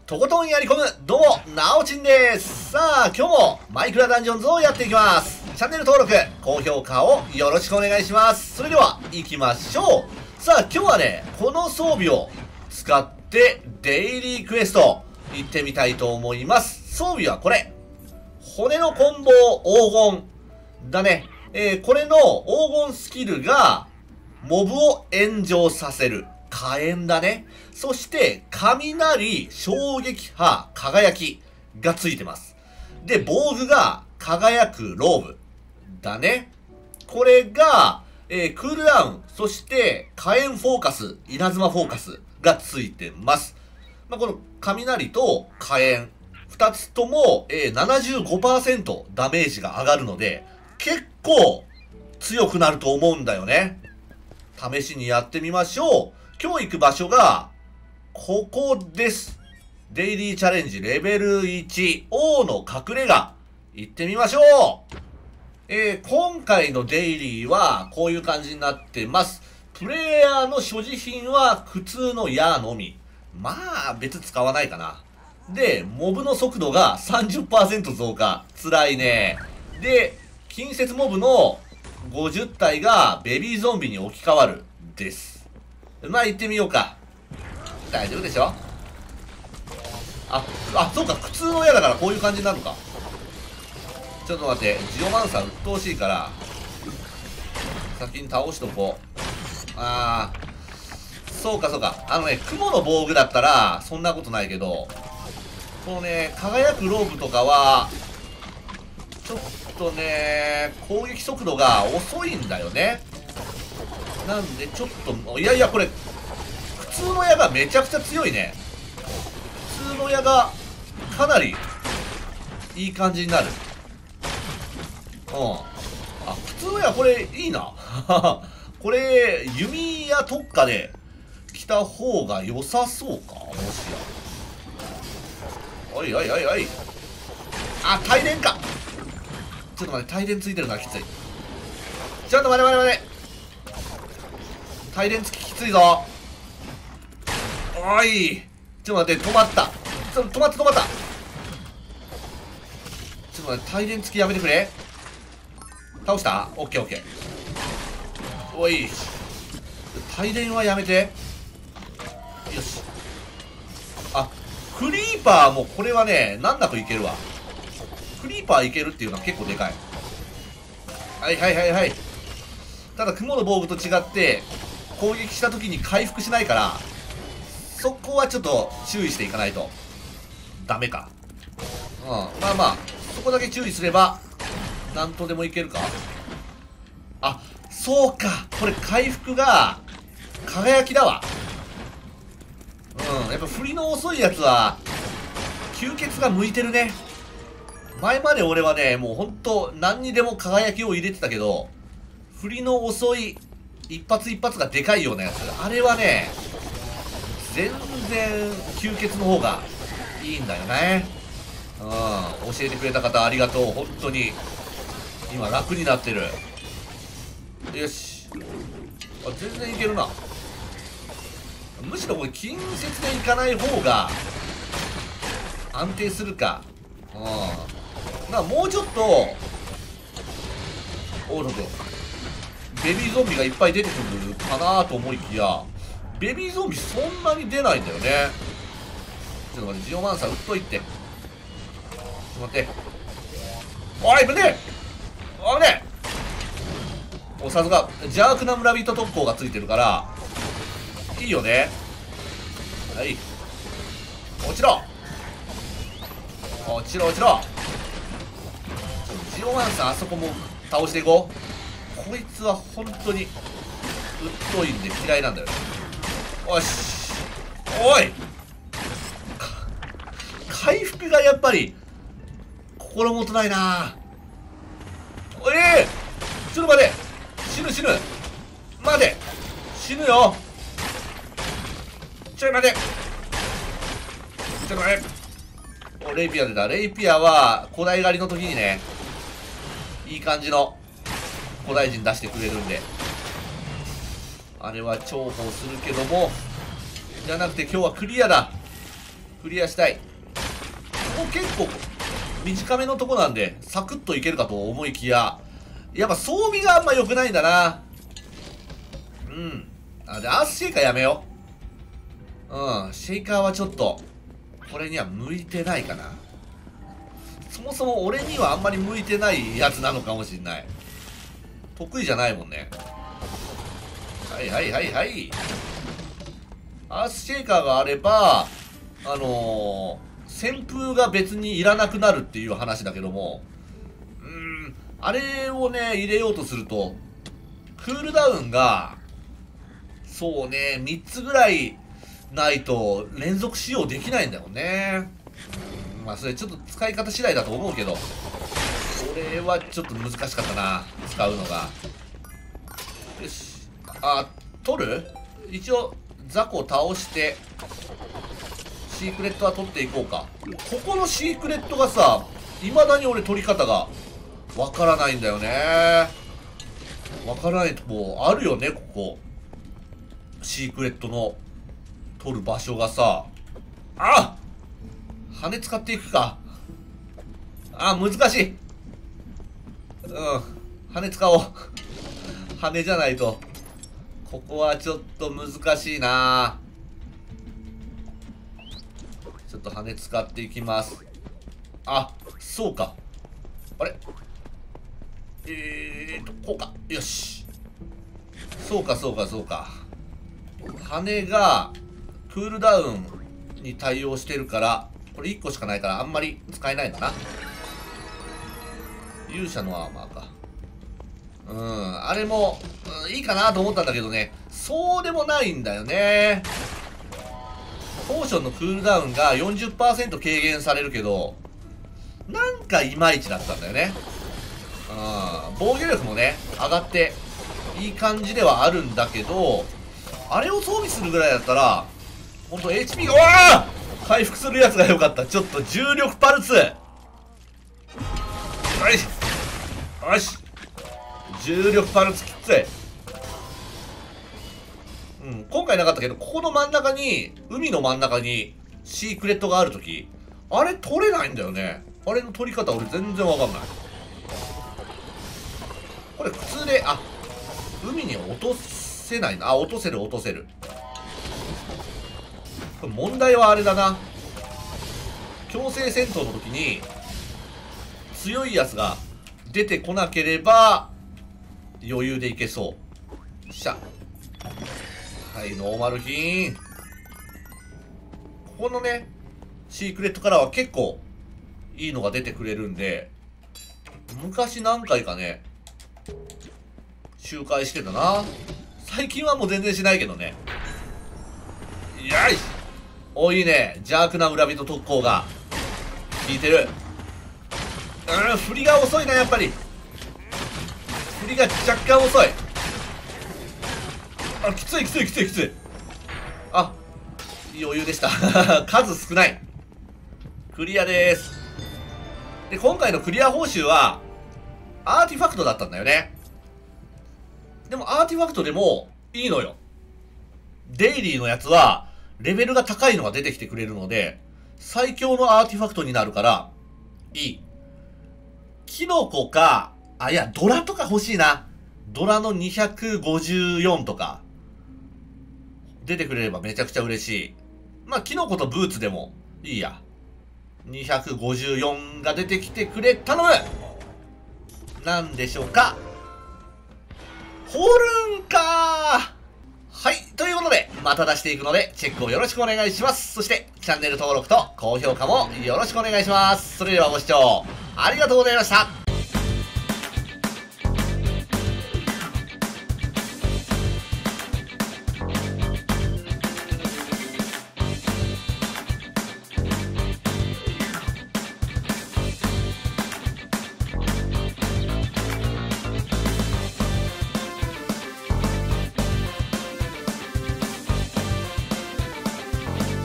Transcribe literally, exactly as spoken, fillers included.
とことんやり込む、どうも、なおちんです。さあ、今日もマイクラダンジョンズをやっていきます。チャンネル登録、高評価をよろしくお願いします。それでは、行きましょう。さあ、今日はね、この装備を使って、デイリークエスト、行ってみたいと思います。装備はこれ。骨の棍棒黄金だね。えー、これの黄金スキルが、モブを炎上させる。火炎だね。そして、雷、衝撃波、輝きがついてます。で、防具が輝くローブだね。これが、えー、クールダウン、そして火炎フォーカス、稲妻フォーカスがついてます。まあ、この雷と火炎、二つとも、えー、ななじゅうごパーセント ダメージが上がるので、結構強くなると思うんだよね。試しにやってみましょう。今日行く場所が、ここです。デイリーチャレンジレベルいち、王の隠れ家。行ってみましょう。えー、今回のデイリーは、こういう感じになってます。プレイヤーの所持品は普通の矢のみ。まあ、別使わないかな。で、モブの速度が さんじゅっパーセント 増加。辛いね。で、近接モブのごじゅったいがベビーゾンビに置き換わる。です。まあ行ってみようか。大丈夫でしょ。あ、あ、そうか。普通の矢だからこういう感じになるのか。ちょっと待って。ジオマンサー鬱陶しいから、先に倒しとこう。あー。そうかそうか。あのね、雲の防具だったら、そんなことないけど、このね、輝くローブとかは、ちょっとね、攻撃速度が遅いんだよね。なんで、ちょっと、いやいや、これ、普通の矢がめちゃくちゃ強いね。普通の矢が、かなり、いい感じになる。うん。あ、普通の矢、これ、いいな。これ、弓矢特化で、来た方が良さそうか、もしや。おいおいおいおい。あ、帯電か。ちょっと待って、帯電ついてるのがきつい。ちょっと待て待て待て。帯電付ききついぞ。おい。ちょっと待って、止まった。ちょっと止まった止まった。ちょっと待って、帯電付きやめてくれ。倒した？オッケーオッケー。おい。帯電はやめて。よし。あ、クリーパーもこれはね、難なくいけるわ。クリーパーいけるっていうのは結構でかい。はいはいはいはい。ただ、雲の防具と違って、攻撃した時に回復しないから、そこはちょっと注意していかないとダメか。うん、まあまあそこだけ注意すればなんとでもいけるか。あ、そうか、これ回復が輝きだわ。うん、やっぱ振りの遅いやつは吸血が向いてるね。前まで俺はね、もうほんと何にでも輝きを入れてたけど、振りの遅い一発一発がでかいようなやつ、あれはね、全然吸血の方がいいんだよね。うん、教えてくれた方ありがとう。本当に今楽になってる。よし。あ、全然いけるな。むしろこれ近接でいかない方が安定するか。うん、まあもうちょっと、おう、ベビーゾンビがいっぱい出てくるかなと思いきや、ベビーゾンビそんなに出ないんだよね。ちょっと待って、ジオマンサー撃っといて。ちょっと待って。おい、危ねえ危ねえ。お、さすが、邪悪な村人特攻がついてるから、いいよね。はい。落ちろ落ちろ落ちろ。ジオマンサーあそこも倒していこう。こいつは本当にうっといんで嫌いなんだよ。よし。おい。回復がやっぱり心もとないな。おい、ちょっと待て。死ぬ死ぬ。待て。死ぬよ。ちょい待て。ちょっと待て。お、レイピア出た。レイピアは古代狩りの時にね、いい感じの古代人出してくれるんで、あれは重宝するけども、じゃなくて今日はクリアだ。 クリアしたい。ここ結構短めのとこなんでサクッといけるかと思いきや、やっぱ装備があんま良くないんだな。うん。あ、で、アースシェイカーやめよう。うん。シェイカーはちょっと、これには向いてないかな。そもそも俺にはあんまり向いてないやつなのかもしんない。得意じゃないもんね。はいはいはいはい。アースシェイカーがあれば、あのー、旋風が別にいらなくなるっていう話だけども、うーん、あれをね、入れようとすると、クールダウンが、そうね、みっつぐらいないと連続使用できないんだよね。うん、まあ、それちょっと使い方次第だと思うけど、これはちょっと難しかったな、使うのが。よし。あ、取る？一応、雑魚を倒して、シークレットは取っていこうか。ここのシークレットがさ、未だに俺取り方がわからないんだよね。わからないとこあるよね、ここ。シークレットの取る場所がさ。あ！羽使っていくか。あ、難しい。うん。羽使おう。羽じゃないと。ここはちょっと難しいな。ちょっと羽使っていきます。あ、そうか。あれえーと、こうか。よし。そうか、そうか、そうか。羽が、クールダウンに対応してるから、これいっこしかないからあんまり使えないんだな。勇者のアーマーか。うん、あれも、うん、いいかなと思ったんだけどね、そうでもないんだよね。ポーションのクールダウンが よんじゅっパーセント 軽減されるけど、なんかいまいちだったんだよね。うん、防御力もね、上がっていい感じではあるんだけど、あれを装備するぐらいだったら、ほんと エイチピー が、おー回復するやつが良かった。ちょっと重力パルス。よし。よし。重力パルスきつい。うん、今回なかったけど、ここの真ん中に、海の真ん中にシークレットがあるとき、あれ取れないんだよね。あれの取り方俺全然わかんない。これ普通で、あ、海に落とせないな。あ、落とせる落とせる。これ問題はあれだな。強制戦闘の時に、強いやつが出てこなければ、余裕でいけそう。しゃ。はい、ノーマルヒーン。ここのね、シークレットからは結構いいのが出てくれるんで、昔何回かね、周回してたな。最近はもう全然しないけどね。よし！お、いいね。邪悪な村人特攻が効いてる。うん、振りが遅いな、やっぱり。振りが若干遅い。あ、きついきついきついきつい。あ、余裕でした。数少ない。クリアです。で、今回のクリア報酬は、アーティファクトだったんだよね。でもアーティファクトでもいいのよ。デイリーのやつは、レベルが高いのが出てきてくれるので、最強のアーティファクトになるから、いい。キノコか、あ、いや、ドラとか欲しいな。ドラのにひゃくごじゅうよんとか、出てくれればめちゃくちゃ嬉しい。まあ、キノコとブーツでもいいや。にひゃくごじゅうよんが出てきてくれ、頼む！なんでしょうか？ホルンかー。はい。ということで、また出していくので、チェックをよろしくお願いします。そして、チャンネル登録と高評価もよろしくお願いします。それではご視聴ありがとうございました。